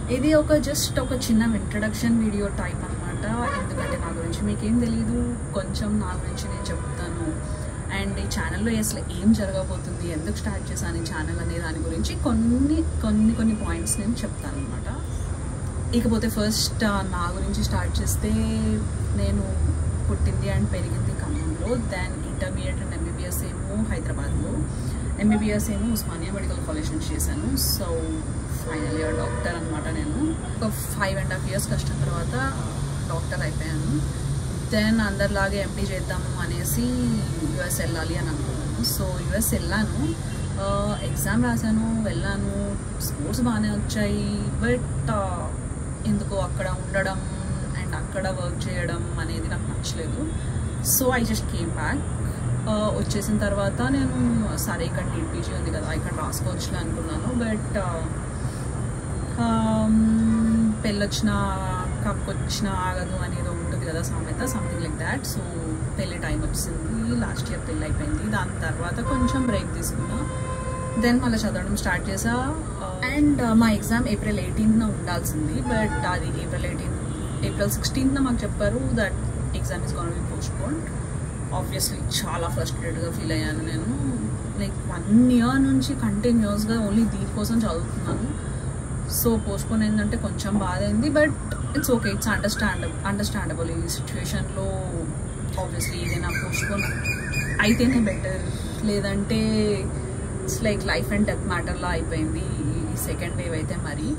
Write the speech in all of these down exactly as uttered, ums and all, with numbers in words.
ఇది ఒక జస్ట్ ఒక చిన్న ఇంట్రడక్షన్ వీడియో టైప్ అనమాట. ఎందుకంటే నా గురించి మీకేం తెలీదు, కొంచెం నా గురించి నేను చెప్తాను. అండ్ ఈ ఛానల్లో అసలు ఏం జరగబోతుంది, ఎందుకు స్టార్ట్ చేశాను ఈ ఛానల్ అనే దాని గురించి కొన్ని కొన్ని కొన్ని పాయింట్స్ నేను చెప్తాను అనమాట. ఇకపోతే ఫస్ట్ నా గురించి స్టార్ట్ చేస్తే, నేను పుట్టింది అండ్ పెరిగింది ఖమ్మంలో. దెన్ ఇంటర్మీడియట్ అండ్ ఎంబీబీఎస్ ఏమో హైదరాబాద్లో, ఎంబీబీఎస్ ఏమో ఉస్మానియా మెడికల్ కాలేజ్ నుంచి చేశాను. సో ఫైనల్ ఇయర్ డాక్టర్ అనమాట. నేను ఒక ఫైవ్ అండ్ హాఫ్ ఇయర్స్ కష్టం తర్వాత డాక్టర్ అయిపోయాను. దెన్ అందరిలాగే ఎంపీ చేద్దాము అనేసి యూఎస్ వెళ్ళాలి అని అనుకున్నాను. సో యూఎస్ వెళ్ళాను, ఎగ్జామ్ రాశాను, వెళ్ళాను, స్కోర్స్ బాగానే వచ్చాయి. బట్ ఎందుకో అక్కడ ఉండడం అండ్ అక్కడ వర్క్ చేయడం అనేది నాకు నచ్చలేదు. So I just came back. వచ్చేసిన తర్వాత నేను సరే ఇక్కడ నీట్ పీజీ ఉంది కదా, ఇక్కడ రాసుకోవచ్చు అనుకున్నాను. బట్ పెళ్ళొచ్చిన కప్పుకొచ్చిన ఆగదు అనేది ఉంటుంది కదా సామెత, సంథింగ్ లైక్ దాట్. సో పెళ్ళి టైం వచ్చింది, లాస్ట్ ఇయర్ పెళ్ళి అయిపోయింది. దాని తర్వాత కొంచెం బ్రేక్ తీసుకున్నా, దెన్ మళ్ళీ చదవడం స్టార్ట్ చేసా. అండ్ మా ఎగ్జామ్ ఏప్రిల్ ఎయిటీన్త్న ఉండాల్సింది, బట్ అది ఏప్రిల్ ఎయిటీన్త్ ఏప్రిల్ సిక్స్టీన్త్న మాకు చెప్పారు that exam is gonna be postponed. Obviously చాలా ఫ్రస్ట్రేటెడ్గా ఫీల్ అయ్యాను నేను. లైక్ వన్ ఇయర్ నుంచి కంటిన్యూస్గా ఓన్లీ దీనికోసం చదువుతున్నాను. సో పోస్ట్పోన్ అయిందంటే కొంచెం బాధ అయింది, but it's okay, it's understandable understandable ఈ సిచ్యువేషన్లో. ఆబ్వియస్లీ ఏదైనా పోస్ట్పోన్ అయితేనే బెటర్, లేదంటే it's like life and death మ్యాటర్లా అయిపోయింది ఈ సెకండ్ వేవ్ అయితే. మరి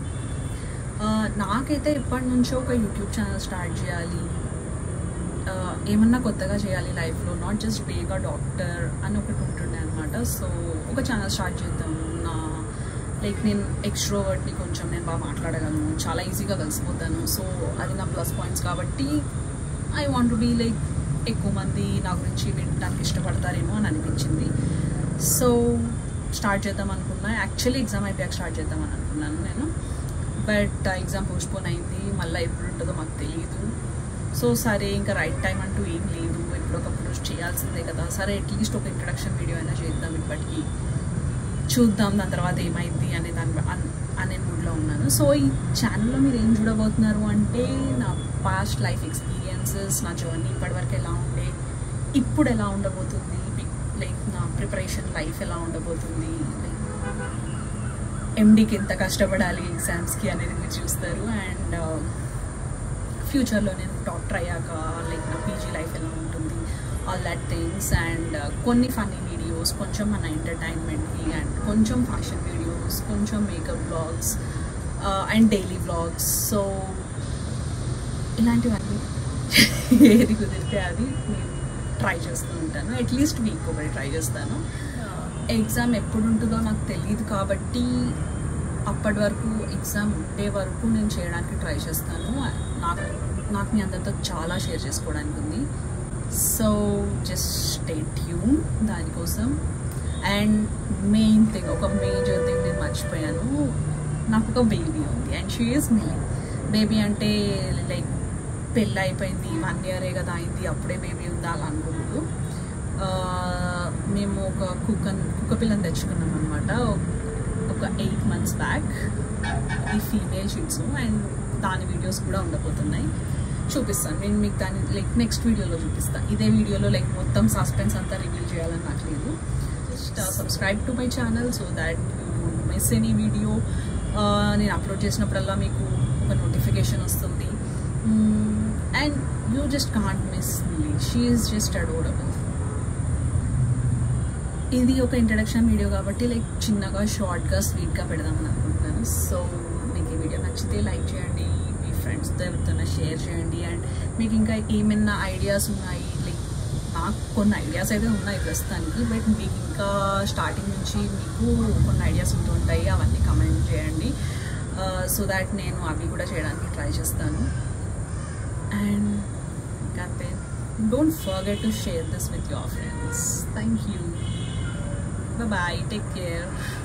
నాకైతే ఇప్పటి నుంచో ఒక యూట్యూబ్ ఛానల్ స్టార్ట్ చేయాలి, ఏమన్నా కొత్తగా చేయాలి లైఫ్లో, నాట్ జస్ట్ బేగా డాక్టర్ అని ఒకటి ఉంటుండే అనమాట. సో ఒక ఛానల్ స్టార్ట్ చేద్దాం. నా లైక్ నేను ఎక్స్ట్రోవర్ట్ని, కొంచెం నేను బాగా మాట్లాడగలను, చాలా ఈజీగా కలిసిపోతాను. సో అది నా ప్లస్ పాయింట్స్ కాబట్టి I want to be like ఎక్కువ మంది నా గురించి వినడానికి ఇష్టపడతారేమో అని అనిపించింది. సో స్టార్ట్ చేద్దాం అనుకున్నా. యాక్చువల్లీ ఎగ్జామ్ అయిపోయాక స్టార్ట్ చేద్దామని అనుకున్నాను నేను, బట్ ఎగ్జామ్ పోస్ట్పోన్ అయింది. మళ్ళీ ఎప్పుడు ఉంటుందో మాకు తెలియదు. సో సరే, ఇంకా రైట్ టైం అంటూ ఏం లేదు, ఎప్పుడొకప్పుడు చేయాల్సిందే కదా. సరే అట్లీస్ట్ ఒక ఇంట్రడక్షన్ వీడియో అయినా చేద్దాం, ఇప్పటికీ చూద్దాం దాని తర్వాత ఏమైంది అనే దాని అనే మూడ్లో ఉన్నాను. సో ఈ ఛానల్లో మీరు ఏం చూడబోతున్నారు అంటే, నా పాస్ట్ లైఫ్ ఎక్స్పీరియన్సెస్, నా జర్నీ ఇప్పటివరకు ఎలా ఉండే, ఇప్పుడు ఎలా ఉండబోతుంది, లైక్ నా ప్రిపరేషన్ లైఫ్ ఎలా ఉండబోతుంది, ఎండీకి ఎంత కష్టపడాలి ఎగ్జామ్స్కి అనేది మీరు చూస్తారు. అండ్ ఫ్యూచర్లో నేను డాక్టర్ అయ్యాక లైక్ నా పీజీ లైఫ్ ఎలా ఉంటుంది, ఆల్ దట్ థింగ్స్. అండ్ కొన్ని ఫన్నీ వీడియోస్, కొంచెం మన ఎంటర్టైన్మెంట్కి, అండ్ కొంచెం ఫ్యాషన్ వీడియోస్, కొంచెం makeup vlogs and daily vlogs. So ఇలాంటివన్నీ ఏది కుదిరితే అది నేను ట్రై చేస్తూ ఉంటాను. అట్లీస్ట్ వీక్ ఒకటి ట్రై చేస్తాను. ఎగ్జామ్ ఎప్పుడు ఉంటుందో నాకు తెలియదు కాబట్టి అప్పటి వరకు, ఎగ్జామ్ ఉండే వరకు నేను చేయడానికి ట్రై చేస్తాను. నాకు నాకు మీ అందరితో చాలా షేర్ చేసుకోవడానికి ఉంది. సో జస్ట్ స్టే ట్యూన్ దానికోసం. అండ్ మెయిన్ థింగ్, ఒక మేజర్ థింగ్ నేను మర్చిపోయాను, నాకు ఒక బేబీ ఉంది and she is me. Baby అంటే లైక్ పెళ్ళి అయిపోయింది, వన్ ఇయరే కదా అయింది, అప్పుడే బేబీ ఉందా అలా అనుకోకూడదు. మేము ఒక కుక్క కుక్క పిల్లని తెచ్చుకున్నాం అనమాట ఒక ఎయిట్ మంత్స్ బ్యాక్. ఈ ఫీమేల్ షీట్స్, అండ్ దాని వీడియోస్ కూడా ఉండబోతున్నాయి, చూపిస్తాను నేను మీకు. దాన్ని లైక్ నెక్స్ట్ వీడియోలో చూపిస్తాను. ఇదే వీడియోలో లైక్ మొత్తం సస్పెన్స్ అంతా రివీల్ చేయాలని నాకు లేదు. Just subscribe to my channel so that you don't miss any video. నేను అప్లోడ్ చేసినప్పుడల్లా మీకు ఒక నోటిఫికేషన్ వస్తుంది. And you just can't miss me, she is just adorable. ఇది ఒక ఇంట్రడక్షన్ వీడియో కాబట్టి లైక్ చిన్నగా, షార్ట్గా, స్వీట్గా పెడదామని అనుకుంటున్నాను. సో మీకు ఈ వీడియో నచ్చితే లైక్ చేయండి, మీ ఫ్రెండ్స్తో ఎవరితోనే షేర్ చేయండి. అండ్ మీకు ఇంకా ఏమైనా ఐడియాస్ ఉన్నాయి, లైక్ నాకు కొన్ని ఐడియాస్ అయితే ఉన్నాయి ప్రస్తుతానికి, బట్ మీకు ఇంకా స్టార్టింగ్ నుంచి మీకు కొన్ని ఐడియాస్ ఉంటుంటాయి, అవన్నీ కమెంట్ చేయండి సో దాట్ నేను అవి కూడా చేయడానికి ట్రై చేస్తాను. అండ్ ఇంకా don't forget to share this with your friends. Thank you. Bye bye, take care.